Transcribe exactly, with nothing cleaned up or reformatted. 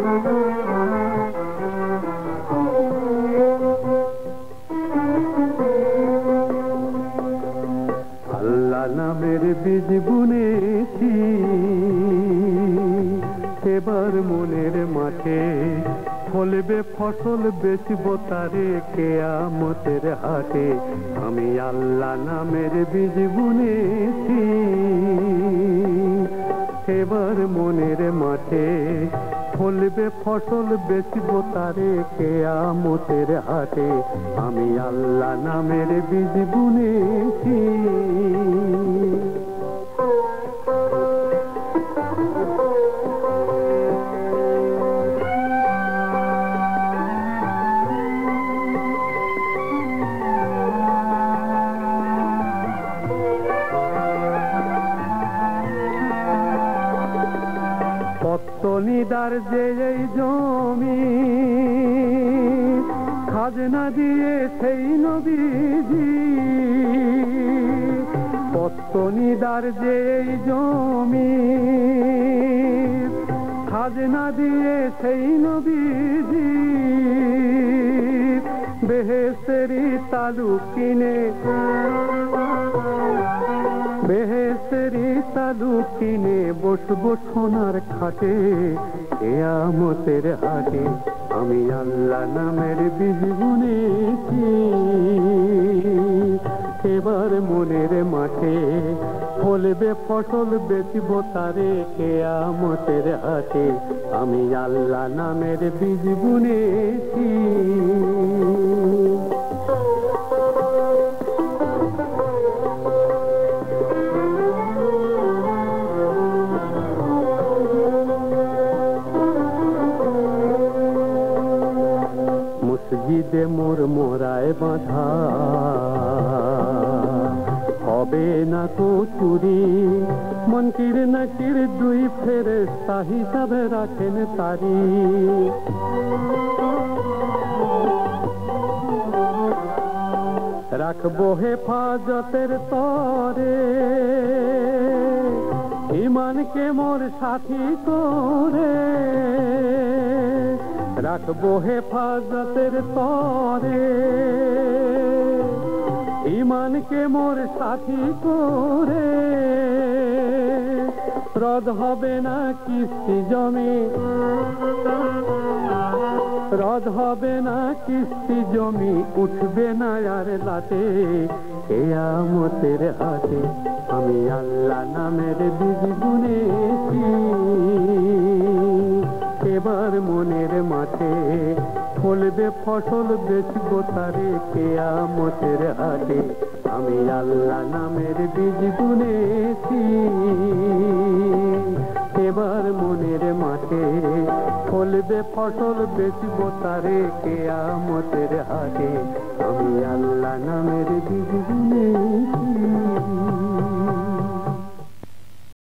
আল্লাহ নামের বীজ বুনেছি এবার মনের মাঠে ফলবে ফসল বেচব তারে কিয়ামতের হাটে। আমি আল্লাহ নামের বীজ বুনেছি এবার মনের মাঠে ফলবে ফসল বেচব তারে কিয়ামতের হাটে। আমি আল্লাহ নামের বীজ বুনেছি। পত্তনিদার যে এই জমি খাজনা দিয়ে সেই নবীজি, পত্তনিদার যে এই জমি খাজনা দিয়ে সেই নবীজি বেহেশতেরি তালু কিনে বেহেশতেরি তালু কিনে বসবো সোনার খাটে কিয়ামতের হাটে। আমি আল্লাহ নামের বীজ বুনেছি এবার মনের মাঠে ফলবে ফসল বেচব তারে কিয়ামতের হাটে। আমি আল্লাহ নামের বীজ বুনেছি। মসজিদে মোর মোরায় বাঁধা হবে না তো চুরি, মুনকির নাকির দুই ফেরেশতা হিসাবে রাখেন তারি। রাখবো হেফাজতের তরে ইমানকে মোর সাথী করে, রাখবো হেফাজতের তরে ইমানকে মোর সাথী করে। রদ হবে না কিস্তি জমি, রদ হবে না কিস্তি জমি, উঠবে না আর লাটে কিয়ামতের হাটে। আমি আল্লাহ নামের বীজ বুনেছি এবার মনের মাঠে ফলবে ফসল বেচব তারে কিয়ামতের হাটে। আমি আল্লাহ নামের বীজ বুনেছি এবার মনের মাঠে ফলবে ফসল বেচব তারে কিয়ামতের হাটে। আমি আল্লাহ নামের বীজ বুনেছি।